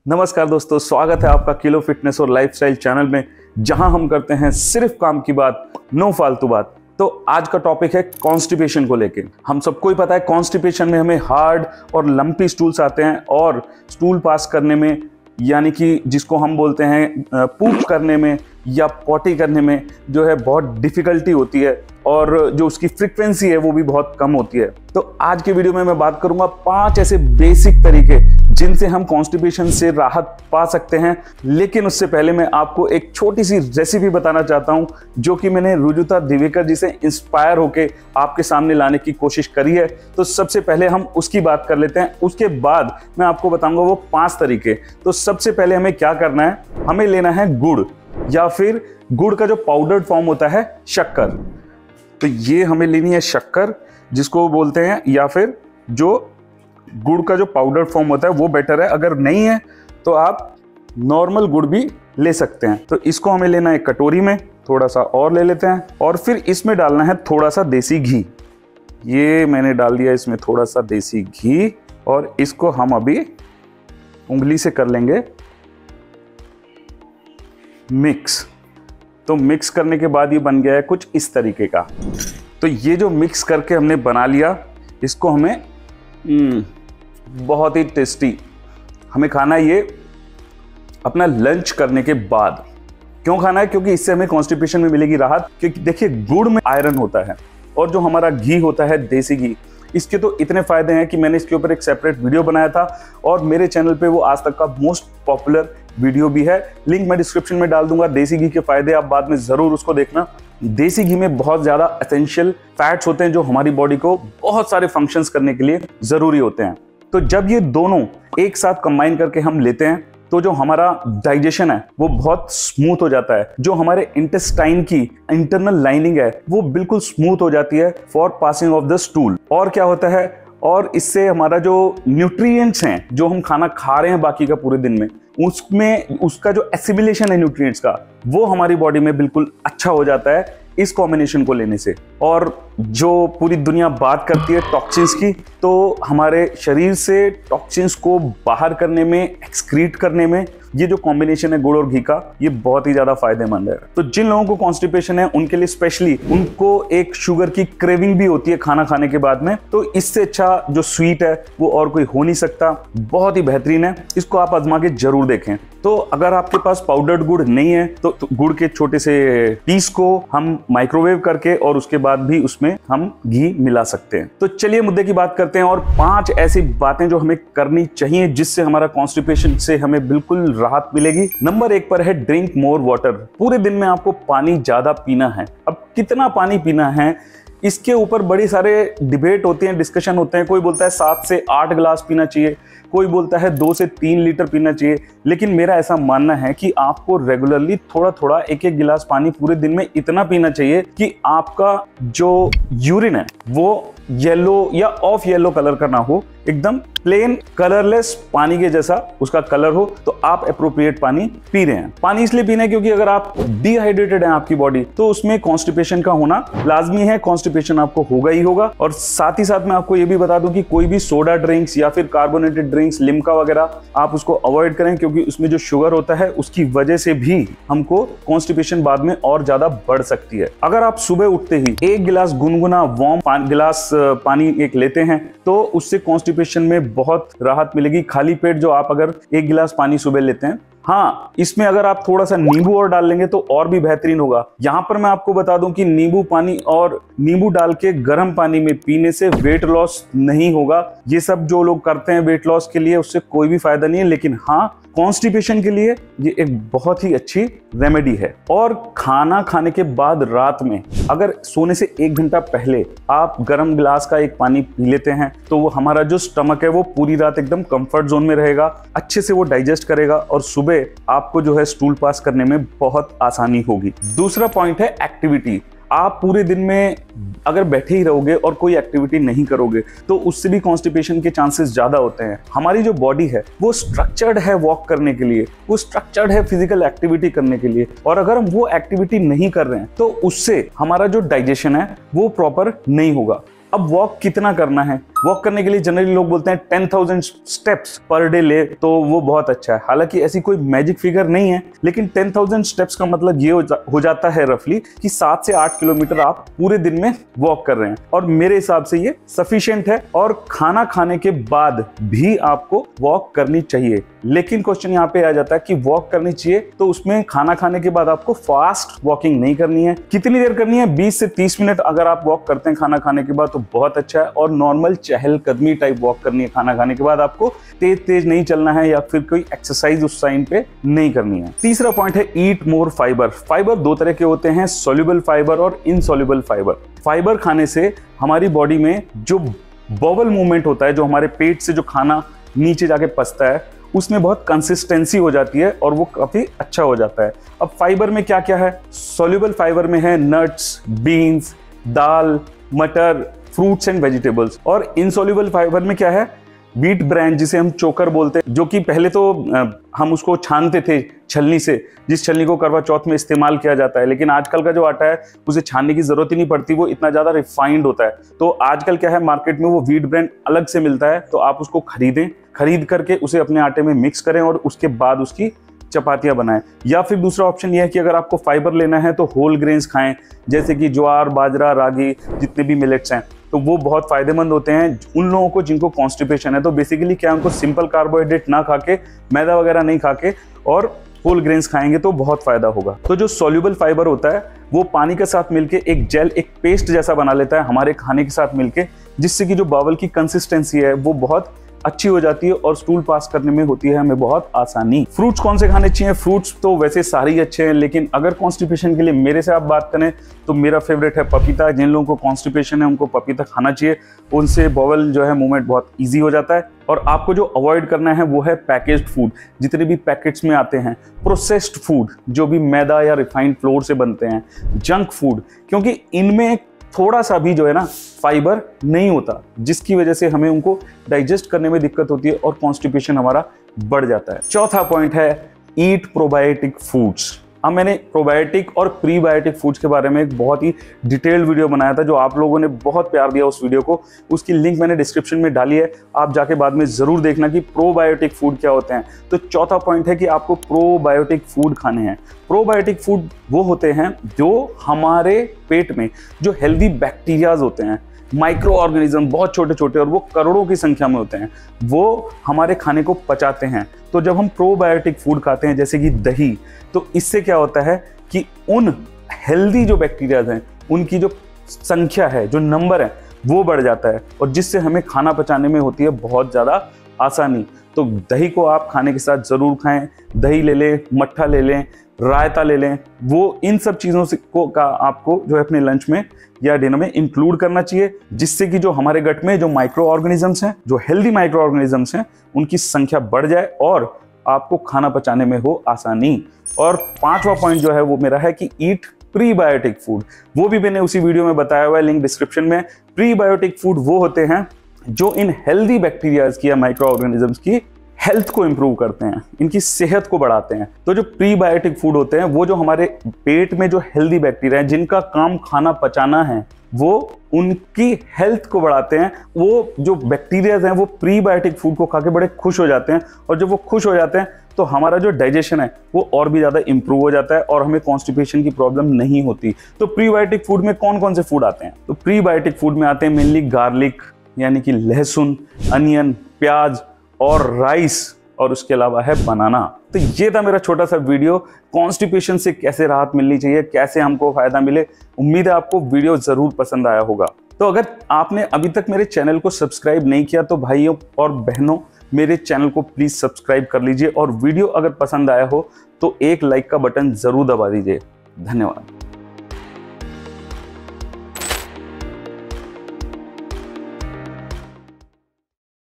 नमस्कार दोस्तों, स्वागत है आपका किलो फिटनेस और लाइफस्टाइल चैनल में, जहां हम करते हैं सिर्फ काम की बात, नो फालतू बात। तो आज का टॉपिक है कॉन्स्टिपेशन को लेके। हम सबको ही पता है कॉन्स्टिपेशन में हमें हार्ड और लंपी स्टूल्स आते हैं और स्टूल पास करने में, यानी कि जिसको हम बोलते हैं पूप करने में या पॉटी करने में जो है बहुत डिफिकल्टी होती है और जो उसकी फ्रीक्वेंसी है वो भी बहुत कम होती है। तो आज के वीडियो में मैं बात करूंगा 5 ऐसे बेसिक तरीके जिनसे हम कॉन्स्टिपेशन से राहत पा सकते हैं। लेकिन उससे पहले मैं आपको एक छोटी सी रेसिपी बताना चाहता हूं जो कि मैंने रुजुता दिवेकर जी से इंस्पायर होके आपके सामने लाने की कोशिश करी है। तो सबसे पहले हम उसकी बात कर लेते हैं, उसके बाद मैं आपको बताऊंगा वो 5 तरीके। तो सबसे पहले हमें क्या करना है, हमें लेना है गुड़ या फिर गुड़ का जो पाउडर्ड फॉर्म होता है शक्कर। तो ये हमें लेनी है शक्कर जिसको बोलते हैं, या फिर जो गुड़ का जो पाउडर फॉर्म होता है वो बेटर है। अगर नहीं है तो आप नॉर्मल गुड़ भी ले सकते हैं। तो इसको हमें लेना है कटोरी में, थोड़ा सा और ले लेते हैं और फिर इसमें डालना है थोड़ा सा देसी घी। ये मैंने डाल दिया इसमें थोड़ा सा देसी घी और इसको हम अभी उंगली से कर लेंगे मिक्स। तो मिक्स करने के बाद ये बन गया है कुछ इस तरीके का। तो ये जो मिक्स करके हमने बना लिया, इसको हमें बहुत ही टेस्टी हमें खाना है ये अपना लंच करने के बाद। क्यों खाना है? क्योंकि इससे हमें कॉन्स्टिपेशन में मिलेगी राहत। क्योंकि देखिए गुड़ में आयरन होता है और जो हमारा घी होता है देसी घी, इसके तो इतने फायदे हैं कि मैंने इसके ऊपर एक सेपरेट वीडियो बनाया था और मेरे चैनल पे वो आज तक का मोस्ट पॉपुलर वीडियो भी है। लिंक मैं डिस्क्रिप्शन में डाल दूंगा। देसी घी के फायदे आप बाद में जरूर उसको देखना। देसी घी में बहुत ज्यादा एसेंशियल फैट्स होते हैं जो हमारी बॉडी को बहुत सारे फंक्शंस करने के लिए जरूरी होते हैं। तो जब ये दोनों एक साथ कंबाइन करके हम लेते हैं तो जो हमारा डाइजेशन है वो बहुत स्मूथ हो जाता है। जो हमारे इंटेस्टाइन की इंटरनल लाइनिंग है वो बिल्कुल स्मूथ हो जाती है for passing off the stool. और क्या होता है, और इससे हमारा जो न्यूट्रिएंट्स हैं जो हम खाना खा रहे हैं बाकी का पूरे दिन में, उसमें उसका जो एसिमिलेशन है न्यूट्रिएंट्स का, वो हमारी बॉडी में बिल्कुल अच्छा हो जाता है इस कॉम्बिनेशन को लेने से। और जो पूरी दुनिया बात करती है टॉक्सिन्स की, तो हमारे शरीर से टॉक्सिन्स को बाहर करने में, एक्सक्रीट करने में ये जो कॉम्बिनेशन है गुड़ और घी का, ये बहुत ही ज्यादा फायदेमंद है। तो जिन लोगों को कॉन्स्टिपेशन है उनके लिए स्पेशली, उनको एक शुगर की क्रेविंग भी होती है खाना खाने के बाद में, तो इससे अच्छा जो स्वीट है वो और कोई हो नहीं सकता। बहुत ही बेहतरीन है, इसको आप आजमा के जरूर देखें। तो अगर आपके पास पाउडर्ड गुड़ नहीं है तो गुड़ के छोटे से पीस को हम माइक्रोवेव करके और उसके बाद भी उसमें हम घी मिला सकते हैं। तो चलिए मुद्दे की बात करते हैं और 5 ऐसी बातें जो हमें करनी चाहिए जिससे हमारा कॉन्स्टिपेशन से हमें बिल्कुल राहत मिलेगी। नंबर 1 पर है ड्रिंक मोर वाटर। पूरे दिन में आपको पानी ज्यादा पीना है। अब कितना पानी पीना है इसके ऊपर बड़ी सारे डिबेट होते हैं, डिस्कशन होते हैं। कोई बोलता है 7 से 8 गिलास पीना चाहिए, कोई बोलता है 2 से 3 लीटर पीना चाहिए। लेकिन मेरा ऐसा मानना है कि आपको रेगुलरली थोड़ा थोड़ा 1-1 गिलास पानी पूरे दिन में इतना पीना चाहिए कि आपका जो यूरिन है वो येलो या ऑफ येलो कलर का ना हो, एकदम प्लेन कलरलेस पानी के जैसा उसका कलर हो, तो आप एप्रोप्रिएट पानी पी रहे हैं। पानी इसलिए पीना है क्योंकि अगर आप डिहाइड्रेटेड हैं आपकी बॉडी, तो उसमें कॉन्स्टिपेशन का होना लाजमी है। कॉन्स्टिपेशन आपको होगा ही होगा। और साथ ही साथ मैं आपको ये भी बता दूं कि कोई भी सोडा ड्रिंक्स या फिर कार्बोनेटेड ड्रिंक्स, लिम्का वगैरह, आप उसको अवॉइड करें क्योंकि उसमें जो शुगर होता है उसकी वजह से भी हमको कॉन्स्टिपेशन बाद में और ज्यादा बढ़ सकती है। अगर आप सुबह उठते ही 1 गिलास गुनगुना वार्म गिलास पानी एक लेते हैं तो उससे कॉन्स्टिपेशन में बहुत राहत मिलेगी। खाली पेट जो आप अगर 1 गिलास पानी सुबह लेते हैं, हाँ, इसमें अगर आप थोड़ा सा नींबू और डाल लेंगे तो और भी बेहतरीन होगा। यहां पर मैं आपको बता दूं कि नींबू पानी और नींबू डाल के गर्म पानी में पीने से वेट लॉस नहीं होगा। ये सब जो लोग करते हैं वेट लॉस के लिए, उससे कोई भी फायदा नहीं है। लेकिन हाँ, कॉन्स्टिपेशन के लिए ये एक बहुत ही अच्छी रेमेडी है। और खाना खाने के बाद रात में अगर सोने से 1 घंटा पहले आप गर्म गिलास का एक पानी पी लेते हैं तो वो हमारा जो स्टमक है वो पूरी रात एकदम कंफर्ट जोन में रहेगा, अच्छे से वो डाइजेस्ट करेगा और सुबह आपको जो है स्टूल पास करने में बहुत आसानी होगी। दूसरा पॉइंट है एक्टिविटी। आप पूरे दिन में अगर बैठे ही रहोगे और कोई एक्टिविटी नहीं करोगे तो उससे भी कॉन्स्टिपेशन के चांसेस ज्यादा होते हैं। हमारी जो बॉडी है वो स्ट्रक्चर्ड है वॉक करने के लिए, वो स्ट्रक्चर्ड है फिजिकल एक्टिविटी करने के लिए, और अगर हम वो एक्टिविटी नहीं कर रहे हैं तो उससे हमारा जो डाइजेशन है वो प्रॉपर नहीं होगा। अब वॉक कितना करना है? वॉक करने के लिए जनरली लोग बोलते हैं 10,000 स्टेप्स पर डे ले तो वो बहुत अच्छा है। हालांकि ऐसी कोई मैजिक फिगर नहीं है, लेकिन 10,000 स्टेप्स का मतलब ये हो जाता है रफली कि 7 से 8 किलोमीटर आप पूरे दिन में वॉक कर रहे हैं, और मेरे हिसाब से ये सफिशिएंट है। और खाना खाने के बाद भी आपको वॉक करनी चाहिए। लेकिन क्वेश्चन यहाँ पे आ जाता है कि वॉक करनी चाहिए तो उसमें खाना खाने के बाद आपको फास्ट वॉकिंग नहीं करनी है। कितनी देर करनी है? 20 से 30 मिनट अगर आप वॉक करते हैं खाना खाने के बाद तो बहुत अच्छा है। और नॉर्मल चहलकदमी टाइप वॉक करनी है खाना खाने के बाद, आपको तेज तेज नहीं चलना है या फिर कोई एक्सरसाइज उस टाइम पे नहीं करनी है। तीसरा पॉइंट है ईट मोर फाइबर। फाइबर दो तरह के होते हैं, सोल्यूबल फाइबर और इनसोल्यूबल फाइबर। फाइबर खाने से हमारी बॉडी में जो बॉबल मूवमेंट होता है, जो हमारे पेट से जो खाना नीचे जाके पचता है, उसमें बहुत कंसिस्टेंसी हो जाती है और वो काफी अच्छा हो जाता है। अब फाइबर में क्या क्या है? सोल्यूबल फाइबर में है नट्स, बीन्स, दाल, मटर, फ्रूट्स एंड वेजिटेबल्स। और इनसोल्यूबल फाइबर में क्या है? व्हीट ब्रांड, जिसे हम चोकर बोलते हैं, जो कि पहले तो हम उसको छानते थे छलनी से, जिस छलनी को करवा चौथ में इस्तेमाल किया जाता है। लेकिन आजकल का जो आटा है उसे छानने की जरूरत ही नहीं पड़ती, वो इतना ज्यादा रिफाइंड होता है। तो आजकल क्या है, मार्केट में वो व्हीट ब्रांड अलग से मिलता है, तो आप उसको खरीद करके उसे अपने आटे में मिक्स करें और उसके बाद उसकी चपातियां बनाएं। या फिर दूसरा ऑप्शन यह है कि अगर आपको फाइबर लेना है तो होल ग्रेन्स खाएं, जैसे कि ज्वार, बाजरा, रागी, जितने भी मिलेट्स हैं, तो वो बहुत फायदेमंद होते हैं उन लोगों को जिनको कॉन्स्टिपेशन है। तो बेसिकली क्या, उनको सिंपल कार्बोहाइड्रेट ना खा के, मैदा वगैरह नहीं खा के, और होल ग्रेन्स खाएंगे तो बहुत फायदा होगा। तो जो सोल्यूबल फाइबर होता है वो पानी के साथ मिलके एक जेल, एक पेस्ट जैसा बना लेता है हमारे खाने के साथ मिलके, जिससे कि जो बावल की कंसिस्टेंसी है वो बहुत अच्छी हो जाती है और स्टूल पास करने में होती है हमें बहुत आसानी। फ्रूट्स कौन से खाने चाहिए? फ्रूट्स तो वैसे सारे ही अच्छे हैं, लेकिन अगर कॉन्स्टिपेशन के लिए मेरे से आप बात करें तो मेरा फेवरेट है पपीता। जिन लोगों को कॉन्स्टिपेशन है उनको पपीता खाना चाहिए, उनसे बॉवल जो है मूवमेंट बहुत ईजी हो जाता है। और आपको जो अवॉइड करना है वो है पैकेज्ड फूड, जितने भी पैकेट्स में आते हैं, प्रोसेस्ड फूड जो भी मैदा या रिफाइंड फ्लोर से बनते हैं, जंक फूड, क्योंकि इनमें थोड़ा सा भी जो है ना फाइबर नहीं होता, जिसकी वजह से हमें उनको डाइजेस्ट करने में दिक्कत होती है और कॉन्स्टिपेशन हमारा बढ़ जाता है। चौथा पॉइंट है ईट प्रोबायोटिक फूड्स। अब मैंने प्रोबायोटिक और प्रीबायोटिक फूड्स के बारे में एक बहुत ही डिटेल्ड वीडियो बनाया था, जो आप लोगों ने बहुत प्यार दिया उस वीडियो को। उसकी लिंक मैंने डिस्क्रिप्शन में डाली है, आप जाके बाद में ज़रूर देखना कि प्रोबायोटिक फूड क्या होते हैं। तो चौथा पॉइंट है कि आपको प्रोबायोटिक फूड खाने हैं। प्रोबायोटिक फूड वो होते हैं जो हमारे पेट में जो हेल्दी बैक्टीरियाज होते हैं, माइक्रो ऑर्गेनिज्म, बहुत छोटे छोटे, और वो करोड़ों की संख्या में होते हैं, वो हमारे खाने को पचाते हैं। तो जब हम प्रोबायोटिक फूड खाते हैं जैसे कि दही, तो इससे क्या होता है कि उन हेल्दी जो बैक्टीरियाज हैं उनकी जो संख्या है, जो नंबर है, वो बढ़ जाता है, और जिससे हमें खाना पचाने में होती है बहुत ज़्यादा आसानी। तो दही को आप खाने के साथ ज़रूर खाएं। दही ले लें, मट्ठा ले लें, रायता ले लें, वो इन सब चीज़ों से का आपको जो है अपने लंच में या डिनर में इंक्लूड करना चाहिए, जिससे कि जो हमारे गट में जो माइक्रो ऑर्गेनिजम्स हैं, जो हेल्दी माइक्रो ऑर्गेनिजम्स हैं, उनकी संख्या बढ़ जाए और आपको खाना पचाने में हो आसानी। और पांचवा पॉइंट जो है वो मेरा है कि ईट प्रीबायोटिक फूड। वो भी मैंने उसी वीडियो में बताया हुआ है, लिंक डिस्क्रिप्शन में। प्रीबायोटिक फूड वो होते हैं जो इन हेल्दी बैक्टीरियाज की या माइक्रो ऑर्गेनिजम्स की हेल्थ को इंप्रूव करते हैं, इनकी सेहत को बढ़ाते हैं। तो जो प्रीबायोटिक फूड होते हैं वो जो हमारे पेट में जो हेल्दी बैक्टीरिया हैं, जिनका काम खाना पचाना है, वो उनकी हेल्थ को बढ़ाते हैं। वो जो बैक्टीरियाज हैं वो प्रीबायोटिक फूड को खा के बड़े खुश हो जाते हैं, और जब वो खुश हो जाते हैं तो हमारा जो डाइजेशन है वो और भी ज़्यादा इंप्रूव हो जाता है और हमें कॉन्स्टिपेशन की प्रॉब्लम नहीं होती। तो प्रीबायोटिक फूड में कौन कौन से फूड आते हैं? तो प्रीबायोटिक फूड में आते हैं मेनली गार्लिक, यानी कि लहसुन, अनियन, प्याज और राइस, और उसके अलावा है बनाना। तो ये था मेरा छोटा सा वीडियो, कॉन्स्टिपेशन से कैसे राहत मिलनी चाहिए, कैसे हमको फायदा मिले। उम्मीद है आपको वीडियो जरूर पसंद आया होगा। तो अगर आपने अभी तक मेरे चैनल को सब्सक्राइब नहीं किया तो भाइयों और बहनों, मेरे चैनल को प्लीज सब्सक्राइब कर लीजिए, और वीडियो अगर पसंद आया हो तो एक लाइक का बटन जरूर दबा दीजिए। धन्यवाद।